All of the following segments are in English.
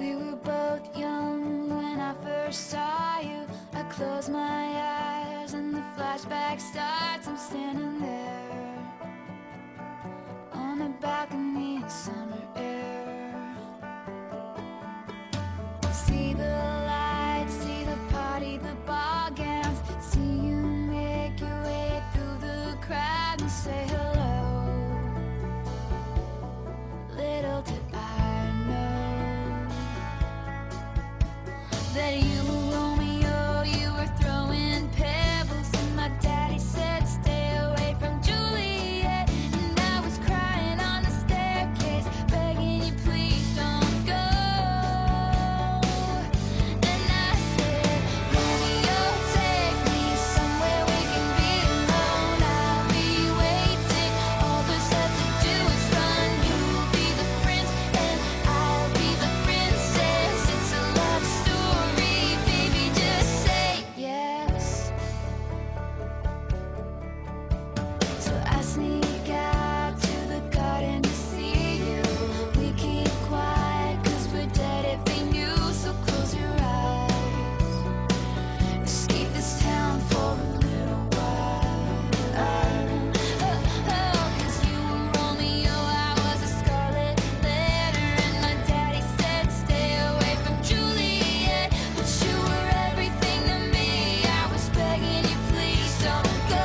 We were both young when I first saw you. I close my eyes and the flashback starts. I'm standing there on the balcony in summer air. See the lights, see the party, the ball gowns. See you make your way through the crowd and say hello. Little did I know that you were Romeo, you were throwing pebbles, and my daddy said stay away from Juliet. And I was crying on the staircase, begging you please don't go. And I said, Romeo, take me somewhere we can be alone. I'll be waiting, all there's left to do is run. You'll be the prince and I'll be the princess. It's a love story, baby, just say yes. So I sneak out to the garden to see you. We keep quiet 'cause we're dead if they knew. So close your eyes, escape this town for a little while. Oh, 'cause you were Romeo, I was a scarlet letter, and my daddy said stay away from Juliet. But you were everything to me, I was begging you please don't go.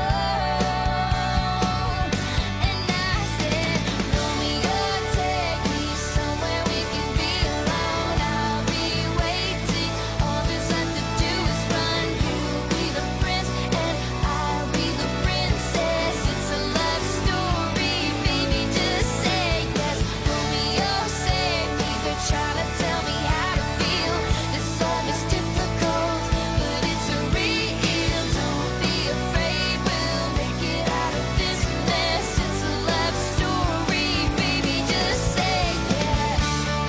And I said, Romeo, take me somewhere we can be alone. I'll be waiting, all there's left to do is run. You'll be the prince and I'll be the princess. It's a love story, baby, just say yes. Romeo, save me, they're trying to tell me how to feel. This love is difficult, but it's real. Don't be afraid, we'll make it out of this mess. It's a love story, baby, just say yes.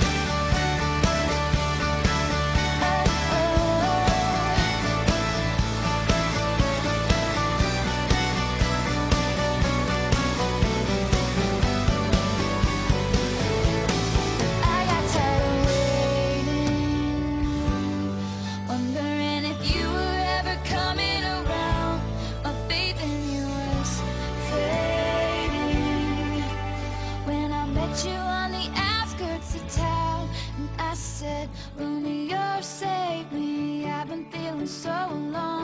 I got tired of waiting, wondering if you were ever coming around. My faith in you was fading when I met you on the outskirts of town. And I said, Romeo, save me, I've been feeling so alone.